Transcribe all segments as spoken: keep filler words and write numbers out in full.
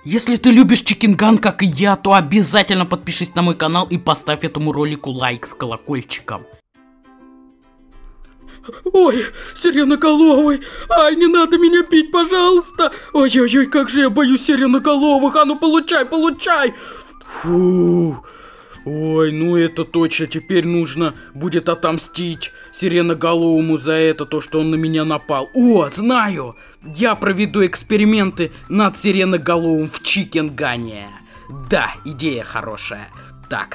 Если ты любишь Чикенган, как и я, то обязательно подпишись на мой канал и поставь этому ролику лайк с колокольчиком. Ой, сиреноголовый, ай, не надо меня бить, пожалуйста. Ой-ой-ой, как же я боюсь сиреноголовых, а ну получай, получай. Фу. Ой, ну это точно, теперь нужно будет отомстить сиреноголовому за это, то, что он на меня напал. О, знаю, я проведу эксперименты над сиреноголовым в Чикенгане. Да, идея хорошая. Так.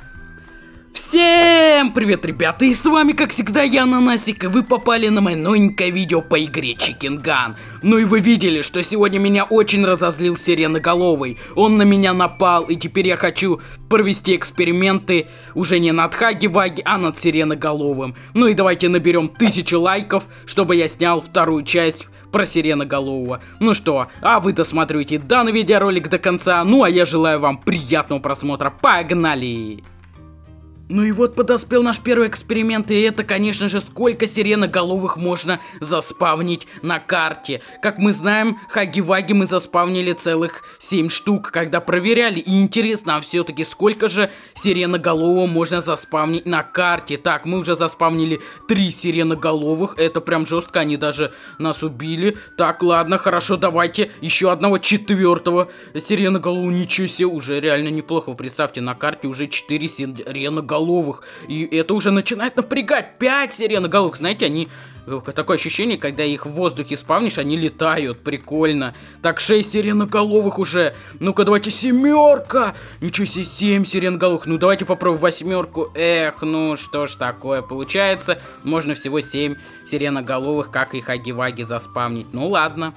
Всем привет, ребята, и с вами, как всегда, я, Ананасик, и вы попали на мое новенькое видео по игре Чикенган. Ну и вы видели, что сегодня меня очень разозлил сиреноголовый. Он на меня напал, и теперь я хочу провести эксперименты уже не над Хаги-Ваги, а над сиреноголовым. Ну и давайте наберем тысячу лайков, чтобы я снял вторую часть про сиреноголового. Ну что, а вы досматривайте данный видеоролик до конца, ну а я желаю вам приятного просмотра, погнали! Ну и вот подоспел наш первый эксперимент, и это, конечно же, сколько сиреноголовых можно заспавнить на карте. Как мы знаем, Хаги-Ваги мы заспавнили целых семь штук, когда проверяли. И интересно, а все-таки сколько же сиреноголового можно заспавнить на карте? Так, мы уже заспавнили три сиреноголовых, это прям жестко, они даже нас убили. Так, ладно, хорошо, давайте еще одного четвертого сиреноголового. Ничего себе, уже реально неплохо. Вы представьте, на карте уже четыре сиреноголовых. И это уже начинает напрягать. пять сиреноголовых. Знаете, они... Такое ощущение, когда их в воздухе спавнишь, они летают. Прикольно. Так, шесть сиреноголовых уже. Ну-ка, давайте семерка. Ничего себе, семь сиреноголовых. Ну, давайте попробуем восьмерку. Эх, ну что ж такое получается. Можно всего семь сиреноголовых, как и Хаги-Ваги, заспавнить. Ну, ладно.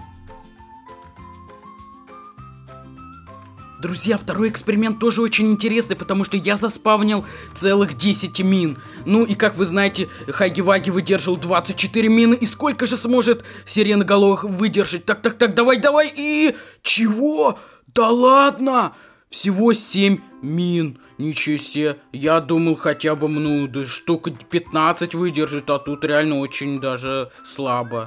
Друзья, второй эксперимент тоже очень интересный, потому что я заспавнил целых десять мин. Ну и как вы знаете, Хаги-Ваги выдержал двадцать четыре мины. И сколько же сможет сиреноголовых выдержать? Так, так, так, давай, давай. И... Чего? Да ладно! Всего семь мин. Ничего себе. Я думал хотя бы, ну, да штук пятнадцать выдержит, а тут реально очень даже слабо.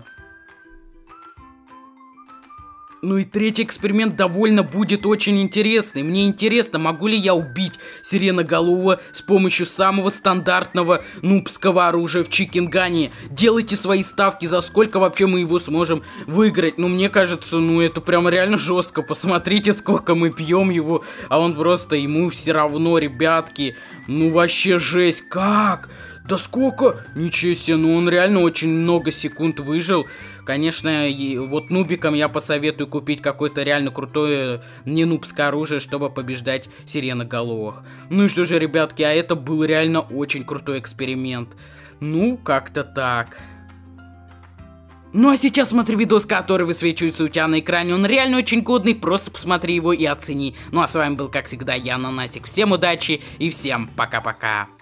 Ну и третий эксперимент довольно будет очень интересный. Мне интересно, могу ли я убить сиреноголового с помощью самого стандартного нубского оружия в Чикенгане. Делайте свои ставки, за сколько вообще мы его сможем выиграть. Ну, мне кажется, ну это прям реально жестко. Посмотрите, сколько мы пьем его, а он просто, ему все равно, ребятки. Ну вообще жесть, как? Да сколько? Ничего себе, ну он реально очень много секунд выжил. Конечно, вот нубикам я посоветую купить какое-то реально крутое не нубское оружие, чтобы побеждать сиреноголовых. Ну и что же, ребятки, а это был реально очень крутой эксперимент. Ну, как-то так. Ну а сейчас смотри видос, который высвечивается у тебя на экране. Он реально очень годный, просто посмотри его и оцени. Ну а с вами был, как всегда, я, Ананасик. Всем удачи и всем пока-пока.